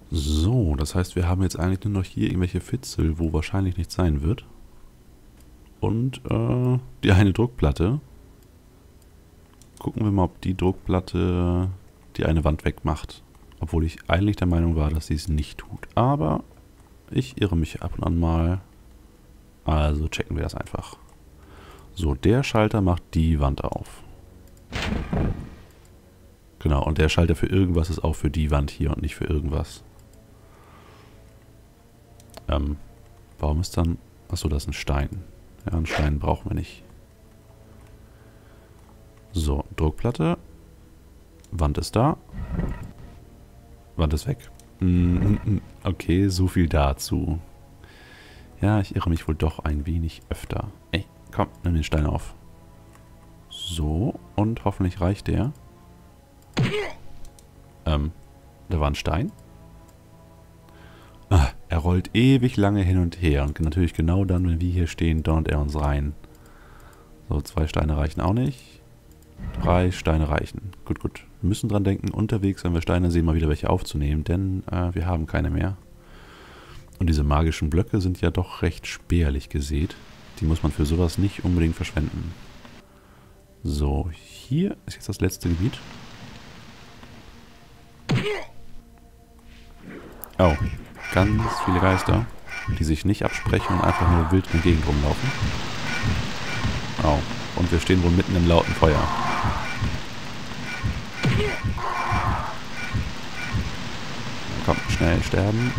So, das heißt, wir haben jetzt eigentlich nur noch hier irgendwelche Fitzel, wo wahrscheinlich nichts sein wird. Und die eine Druckplatte. Gucken wir mal, ob die Druckplatte die eine Wand wegmacht. Obwohl ich eigentlich der Meinung war, dass sie es nicht tut. Aber ich irre mich ab und an mal. Also checken wir das einfach. So, der Schalter macht die Wand auf. Genau, und der Schalter für irgendwas ist auch für die Wand hier und nicht für irgendwas. Warum ist dann... Achso, das ist ein Stein. Ja, einen Stein brauchen wir nicht. So, Druckplatte. Wand ist da. Wand ist weg. Okay, so viel dazu. Ja, ich irre mich wohl doch ein wenig öfter. Ey, komm, nimm den Stein auf. So, und hoffentlich reicht der. Da war ein Stein. Ah, er rollt ewig lange hin und her. Und natürlich genau dann, wenn wir hier stehen, donnert er uns rein. So, 2 Steine reichen auch nicht. 3 Steine reichen. Gut, gut. Wir müssen dran denken, unterwegs, wenn wir Steine sehen, mal wieder welche aufzunehmen, denn wir haben keine mehr. Und diese magischen Blöcke sind ja doch recht spärlich gesät. Die muss man für sowas nicht unbedingt verschwenden. So, hier ist jetzt das letzte Gebiet. Oh, ganz viele Geister, die sich nicht absprechen und einfach nur wild in der Gegend rumlaufen. Oh, und wir stehen wohl mitten im lauten Feuer. Komm, schnell sterben.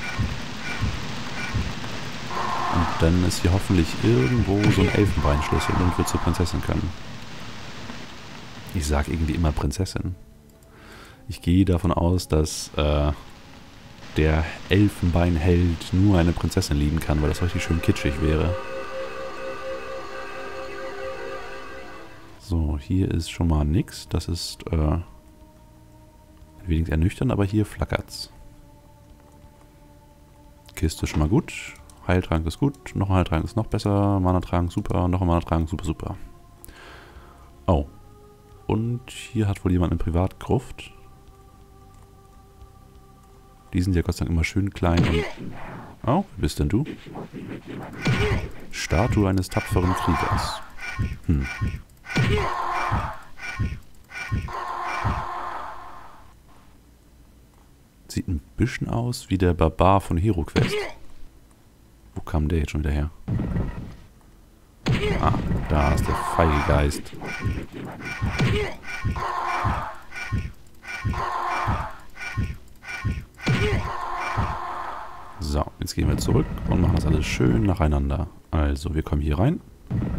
Und dann ist hier hoffentlich irgendwo so ein Elfenbeinschlüssel und wir zur Prinzessin können. Ich sag irgendwie immer Prinzessin. Ich gehe davon aus, dass der Elfenbeinheld nur eine Prinzessin lieben kann, weil das richtig schön kitschig wäre. So, hier ist schon mal nix. Das ist ein wenig ernüchternd, aber hier flackert's. Kiste ist schon mal gut. Heiltrank ist gut. Noch ein Heiltrank ist noch besser. Mana-Trank super. Noch ein Mana-Trank super, super. Oh. Und hier hat wohl jemand eine Privatgruft. Die sind ja Gott sei Dank immer schön klein und... Oh, wer bist denn du? Statue eines tapferen Kriegers. Sieht ein bisschen aus wie der Barbar von HeroQuest. Wo kam der jetzt schon wieder her? Ah, da ist der feige Geist. So, jetzt gehen wir zurück und machen das alles schön nacheinander. Also, wir kommen hier rein.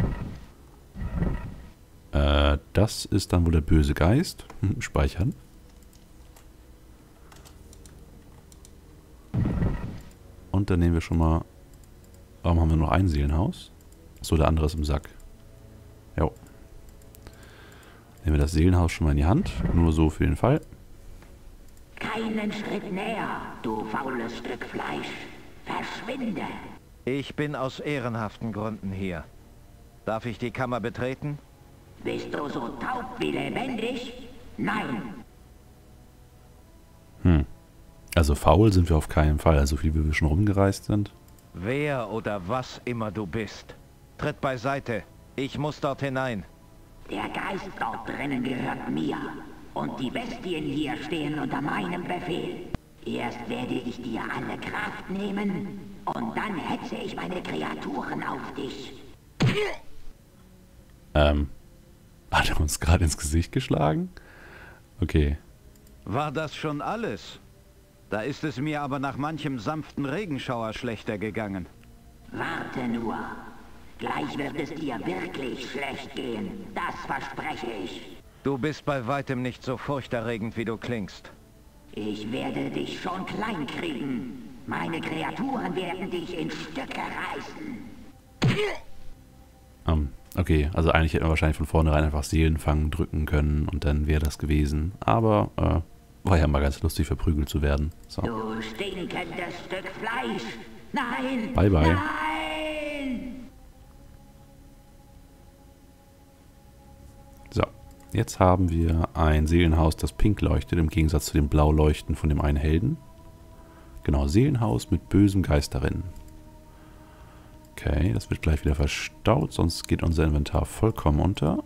Das ist dann wohl der böse Geist. Speichern. Und dann nehmen wir schon mal... Warum haben wir noch ein Seelenhaus? Achso, der andere ist im Sack. Jo. Nehmen wir das Seelenhaus schon mal in die Hand. Nur so für den Fall. Keinen Schritt näher, du faules Stück Fleisch. Verschwinde! Ich bin aus ehrenhaften Gründen hier. Darf ich die Kammer betreten? Bist du so taub wie lebendig? Nein! Also faul sind wir auf keinen Fall, so viel wie wir schon rumgereist sind. Wer oder was immer du bist. Tritt beiseite. Ich muss dort hinein. Der Geist dort drinnen gehört mir. Und die Bestien hier stehen unter meinem Befehl. Erst werde ich dir alle Kraft nehmen und dann hetze ich meine Kreaturen auf dich. Hat er uns gerade ins Gesicht geschlagen? Okay. War das schon alles? Da ist es mir aber nach manchem sanften Regenschauer schlechter gegangen. Warte nur. Gleich wird es dir wirklich schlecht gehen. Das verspreche ich. Du bist bei weitem nicht so furchterregend, wie du klingst. Ich werde dich schon klein kriegen. Meine Kreaturen werden dich in Stücke reißen. Okay, also eigentlich hätten wir wahrscheinlich von vornherein einfach Seelenfang drücken können und dann wäre das gewesen. Aber war ja mal ganz lustig, verprügelt zu werden. So. Du stinkendes Stück Fleisch! Nein! Bye, bye. Nein! So, jetzt haben wir ein Seelenhaus, das pink leuchtet, im Gegensatz zu dem blau leuchten von dem einen Helden. Genau, Seelenhaus mit bösem Geist darin. Okay, das wird gleich wieder verstaut, sonst geht unser Inventar vollkommen unter.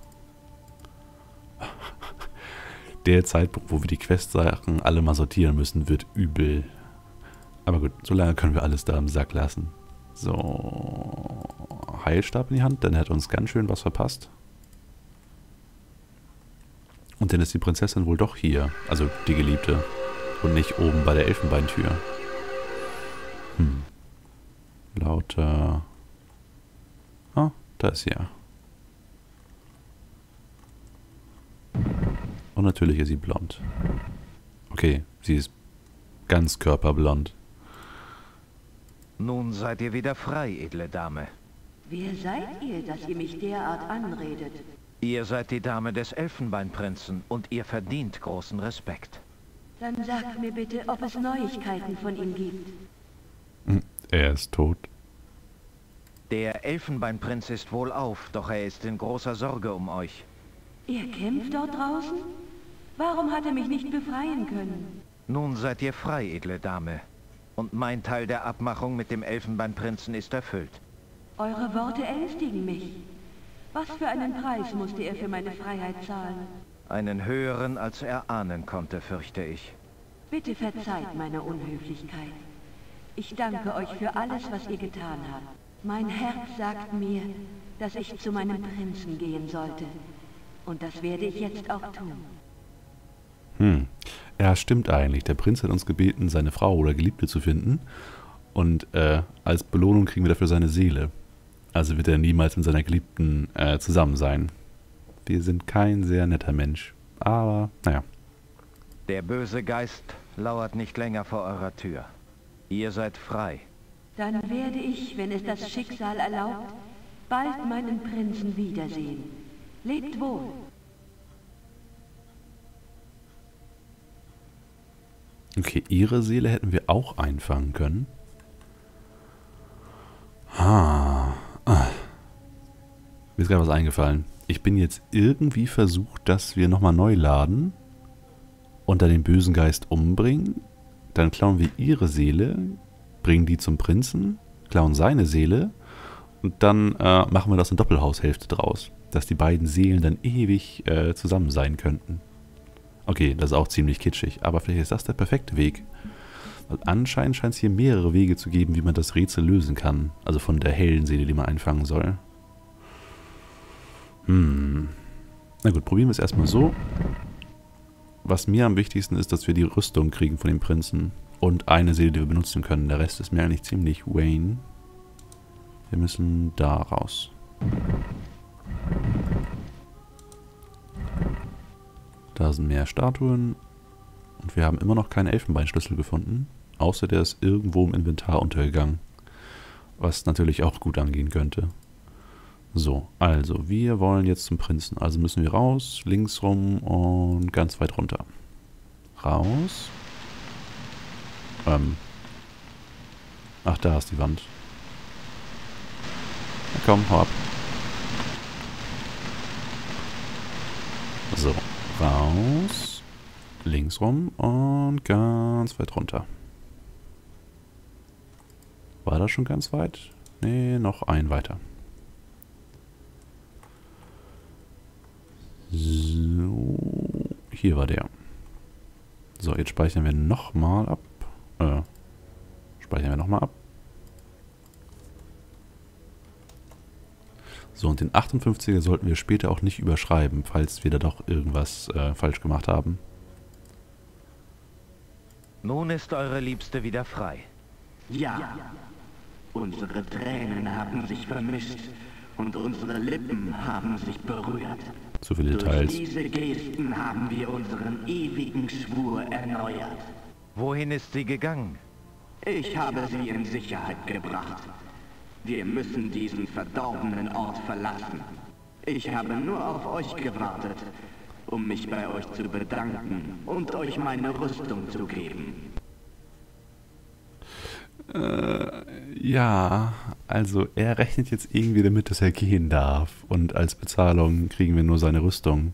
Der Zeitpunkt, wo wir die Quest-Sachen alle mal sortieren müssen, wird übel. Aber gut, solange können wir alles da im Sack lassen. So, Heilstab in die Hand, dann hat uns ganz schön was verpasst. Und dann ist die Prinzessin wohl doch hier, also die Geliebte, und nicht oben bei der Elfenbeintür. Lauter... Ah, da ist sie ja. Und natürlich ist sie blond. Okay, sie ist ganz körperblond. Nun seid ihr wieder frei, edle Dame. Wer seid ihr, dass ihr mich derart anredet? Ihr seid die Dame des Elfenbeinprinzen und ihr verdient großen Respekt. Dann sagt mir bitte, ob es Neuigkeiten von ihm gibt. Er ist tot. Der Elfenbeinprinz ist wohlauf, doch er ist in großer Sorge um euch. Er kämpft dort draußen? Warum hat er mich nicht befreien können? Nun seid ihr frei, edle Dame. Und mein Teil der Abmachung mit dem Elfenbeinprinzen ist erfüllt. Eure Worte ängstigen mich. Was für einen Preis musste er für meine Freiheit zahlen? Einen höheren, als er ahnen konnte, fürchte ich. Bitte verzeiht meine Unhöflichkeit. Ich danke euch für alles, was ihr getan habt. Mein Herz sagt mir, dass ich zu meinem Prinzen gehen sollte. Und das werde ich jetzt auch tun. Ja, stimmt eigentlich. Der Prinz hat uns gebeten, seine Frau oder Geliebte zu finden. Und als Belohnung kriegen wir dafür seine Seele. Also wird er niemals mit seiner Geliebten zusammen sein. Wir sind kein sehr netter Mensch. Aber, naja. Der böse Geist lauert nicht länger vor eurer Tür. Ihr seid frei. Dann werde ich, wenn es das Schicksal erlaubt, bald meinen Prinzen wiedersehen. Lebt wohl. Okay, ihre Seele hätten wir auch einfangen können. Mir ist gerade was eingefallen. Ich bin jetzt irgendwie versucht, dass wir nochmal neu laden und dann den bösen Geist umbringen. Dann klauen wir ihre Seele, bringen die zum Prinzen, klauen seine Seele und dann machen wir das in Doppelhaushälfte draus. Dass die beiden Seelen dann ewig zusammen sein könnten. Okay, das ist auch ziemlich kitschig, aber vielleicht ist das der perfekte Weg. Weil anscheinend scheint es hier mehrere Wege zu geben, wie man das Rätsel lösen kann. Also von der hellen Seele, die man einfangen soll. Na gut, probieren wir es erstmal so. Was mir am wichtigsten ist, dass wir die Rüstung kriegen von dem Prinzen. Und eine Seele, die wir benutzen können. Der Rest ist mir eigentlich ziemlich Wayne. Wir müssen da raus. Da sind mehr Statuen. Und wir haben immer noch keinen Elfenbeinschlüssel gefunden. Außer der ist irgendwo im Inventar untergegangen. Was natürlich auch gut angehen könnte. So, also wir wollen jetzt zum Prinzen. Also müssen wir raus, links rum und ganz weit runter. Raus. Ach, da ist die Wand. Na komm, hau ab. So, raus. Links rum und ganz weit runter. War das schon ganz weit? Nee, noch ein weiter. So, hier war der. So, jetzt speichern wir nochmal ab. So, und den 58er sollten wir später auch nicht überschreiben, falls wir da doch irgendwas falsch gemacht haben. Nun ist eure Liebste wieder frei. Ja, unsere Tränen haben sich vermischt und unsere Lippen haben sich berührt. Zu viele Durch Details. diese Gesten haben wir unseren ewigen Schwur erneuert. Wohin ist sie gegangen? Ich habe sie in Sicherheit gebracht. Wir müssen diesen verdorbenen Ort verlassen. Ich habe nur auf euch gewartet, um mich bei euch zu bedanken und euch meine Rüstung zu geben. Ja, also er rechnet jetzt irgendwie damit, dass er gehen darf. Und als Bezahlung kriegen wir nur seine Rüstung.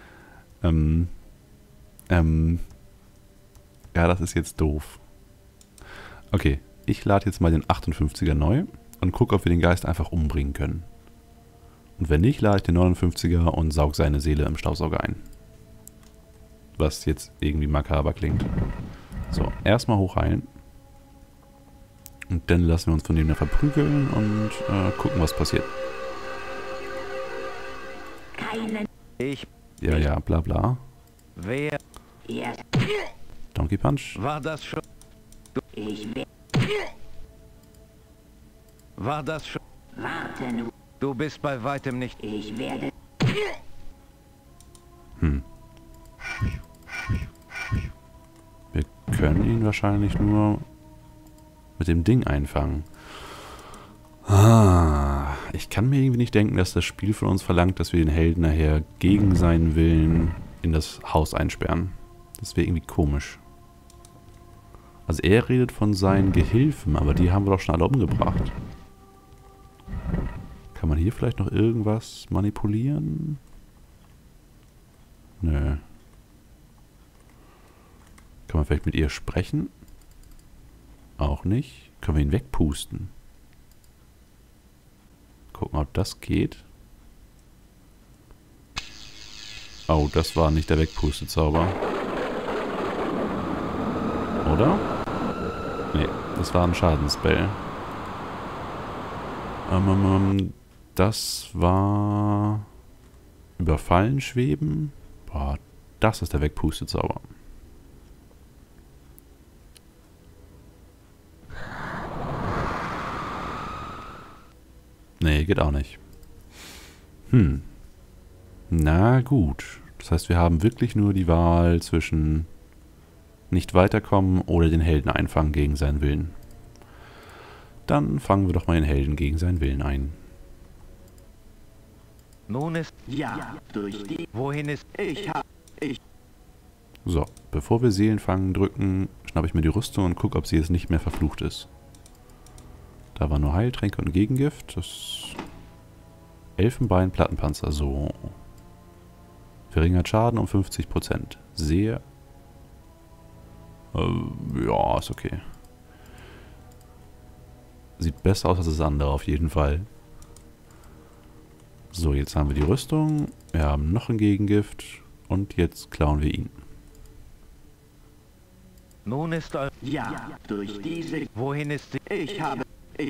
Ja, das ist jetzt doof. Okay, ich lade jetzt mal den 58er neu und gucke, ob wir den Geist einfach umbringen können. Und wenn nicht, lade ich den 59er und saug seine Seele im Staubsauger ein. Was jetzt irgendwie makaber klingt. So, erstmal hochheilen. Und dann lassen wir uns von dem verprügeln und gucken, was passiert. Ich... Ja, ja, bla bla. Wer... Donkey Punch. War das schon... War das schon... Warte nur. Du bist bei weitem nicht... Ich werde... Wir können ihn wahrscheinlich nur mit dem Ding einfangen. Ich kann mir irgendwie nicht denken, dass das Spiel von uns verlangt, dass wir den Helden nachher gegen seinen Willen in das Haus einsperren. Das wäre irgendwie komisch. Also er redet von seinen Gehilfen, aber die haben wir doch schon alle umgebracht. Kann man hier vielleicht noch irgendwas manipulieren? Nö. Kann man vielleicht mit ihr sprechen? Auch nicht. Können wir ihn wegpusten? Gucken, ob das geht. Oh, das war nicht der Wegpustezauber. Oder? Nee, das war ein Schadensspell. Das war... Überfallen schweben? Boah, das ist der Wegpustezauber. Nee, geht auch nicht. Na gut. Das heißt, wir haben wirklich nur die Wahl zwischen nicht weiterkommen oder den Helden einfangen gegen seinen Willen. Dann fangen wir doch mal den Helden gegen seinen Willen ein. Nun ist... Ja, durch die... Wohin ist... So, bevor wir Seelenfangen drücken, schnappe ich mir die Rüstung und gucke, ob sie jetzt nicht mehr verflucht ist. Da war nur Heiltränke und Gegengift. Das Elfenbein, Plattenpanzer, so. Verringert Schaden um 50%. Sehr... ja, ist okay. Sieht besser aus als das andere auf jeden Fall. So, jetzt haben wir die Rüstung. Wir haben noch ein Gegengift. Und jetzt klauen wir ihn. Nun ist... Ja, durch diese... Wohin ist sie? Ich habe...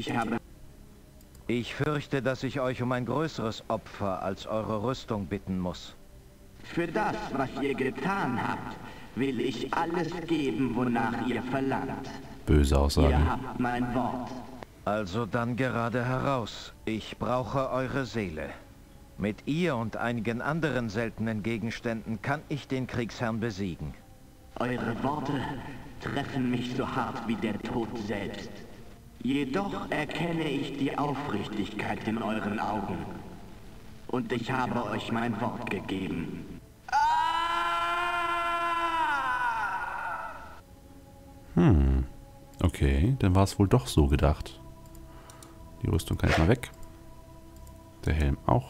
Ich fürchte, dass ich euch um ein größeres Opfer als eure Rüstung bitten muss. Für das, was ihr getan habt, will ich alles geben, wonach ihr verlangt. Böse Aussage. Ihr habt mein Wort. Also dann gerade heraus. Ich brauche eure Seele. Mit ihr und einigen anderen seltenen Gegenständen kann ich den Kriegsherrn besiegen. Eure Worte treffen mich so hart wie der Tod selbst. Jedoch erkenne ich die Aufrichtigkeit in euren Augen. Und ich habe euch mein Wort gegeben. Okay, dann war es wohl doch so gedacht. Die Rüstung kann ich mal weg. Der Helm auch.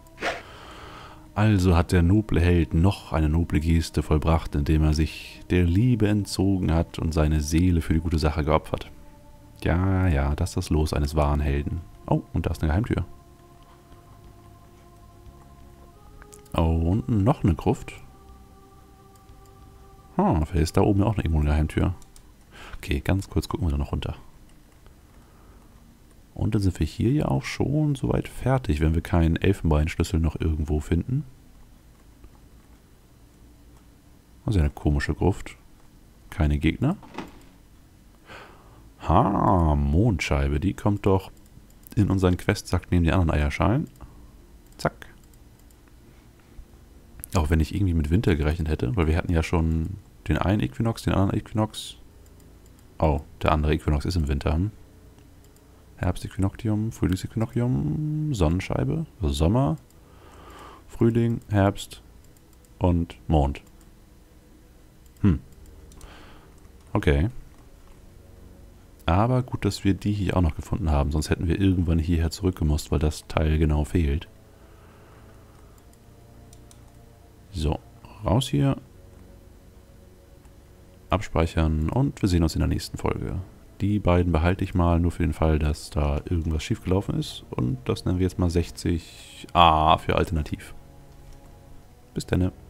Also hat der noble Held noch eine noble Geste vollbracht, indem er sich der Liebe entzogen hat und seine Seele für die gute Sache geopfert. Ja, ja, das ist das Los eines wahren Helden. Oh, und da ist eine Geheimtür. Oh, und noch eine Gruft. Vielleicht ist da oben auch noch irgendwo eine Geheimtür. Okay, ganz kurz gucken wir da noch runter. Und dann sind wir hier ja auch schon soweit fertig, wenn wir keinen Elfenbeinschlüssel noch irgendwo finden. Also eine komische Gruft. Keine Gegner. Mondscheibe, die kommt doch in unseren Questsack neben den anderen Eierschalen. Zack. Auch wenn ich irgendwie mit Winter gerechnet hätte, weil wir hatten ja schon den einen Äquinox, den anderen Äquinox. Oh, der andere Äquinox ist im Winter. Herbstäquinoctium, Frühlingsäquinoctium, Sonnenscheibe, also Sommer, Frühling, Herbst und Mond. Okay. Aber gut, dass wir die hier auch noch gefunden haben, sonst hätten wir irgendwann hierher zurückgemusst, weil das Teil genau fehlt. So, raus hier. Abspeichern und wir sehen uns in der nächsten Folge. Die beiden behalte ich mal, nur für den Fall, dass da irgendwas schiefgelaufen ist. Und das nennen wir jetzt mal 60A für Alternativ. Bis dann.